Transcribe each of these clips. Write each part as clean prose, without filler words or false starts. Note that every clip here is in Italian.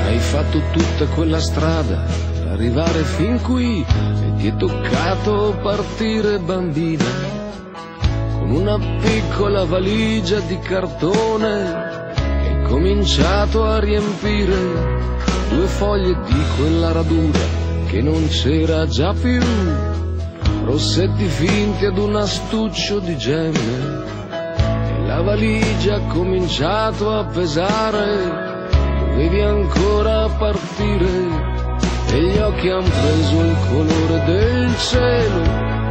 Hai fatto tutta quella strada per arrivare fin qui e ti è toccato partire bambina, con una piccola valigia di cartone e hai cominciato a riempire 2 foglie di quella radura che non c'era già più, rossetti finti ad un astuccio di gemme, e la valigia ha cominciato a pesare. Dovevi ancora partire e gli occhi han preso il colore del cielo,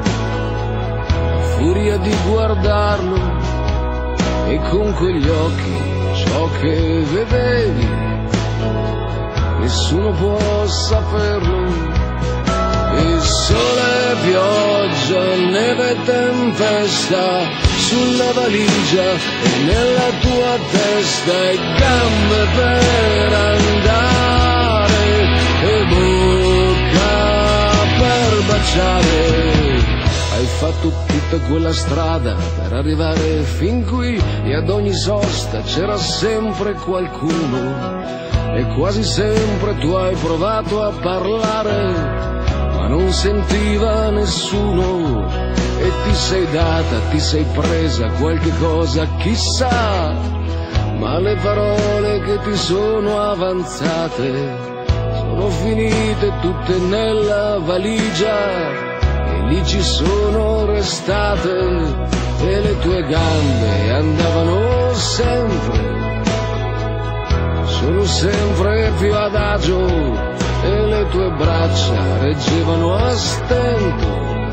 a furia di guardarlo, e con quegli occhi ciò che vedevi nessuno può saperlo. E sole, pioggia, neve e tempesta sulla valigia e nella tua testa, e gambe per andare e bocca per baciare. Hai fatto tutta quella strada per arrivare fin qui e ad ogni sosta c'era sempre qualcuno, e quasi sempre tu hai provato a parlare ma non sentiva nessuno, e ti sei data, ti sei presa qualche cosa, chissà, ma le parole che ti sono avanzate sono finite tutte nella valigia e lì ci sono restate, e le tue gambe andavano sempre, sono sempre più adagio, e le tue braccia reggevano a stento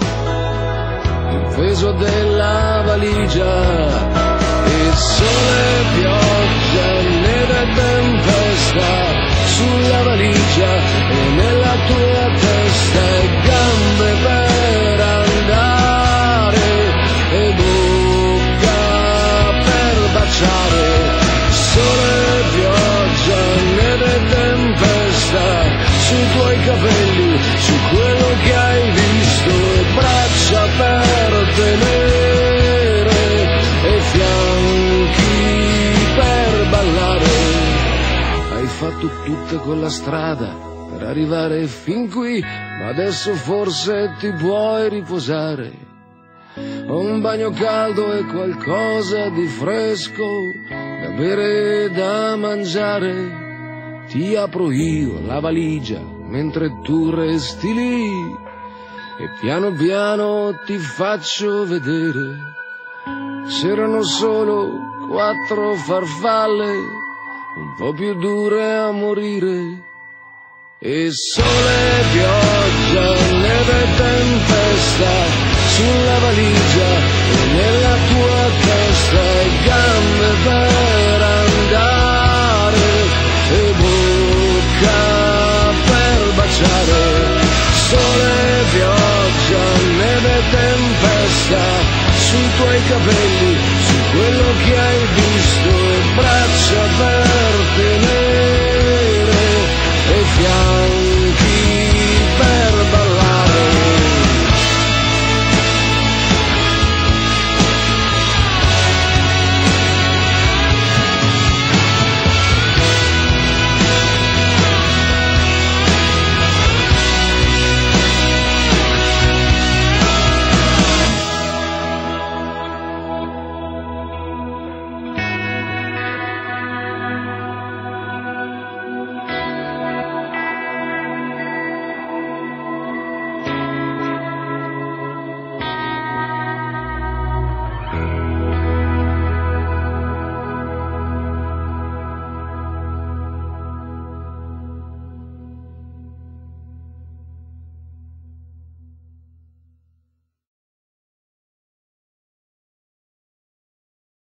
il peso della valigia. E sole, pioggia, neve e tempesta sulla valigia e nella tua testa, e gambe per andare e bocca per baciare. Sole, pioggia, neve e tempesta sui tuoi capelli, su quello che hai visto, e braccia per tenere e fianchi per ballare. Hai fatto tutta quella strada per arrivare fin qui, ma adesso forse ti puoi riposare. Un bagno caldo e qualcosa di fresco da bere e da mangiare. Ti apro io la valigia mentre tu resti lì, e piano piano ti faccio vedere. C'erano solo 4 farfalle, un po' più dure a morire. E sole, pioggia, neve e tempesta sulla valigia e nella tua testa, e gambe per andare e bocca per baciare. Sole, pioggia, neve e tempesta sui tuoi capelli, su quello che hai visto,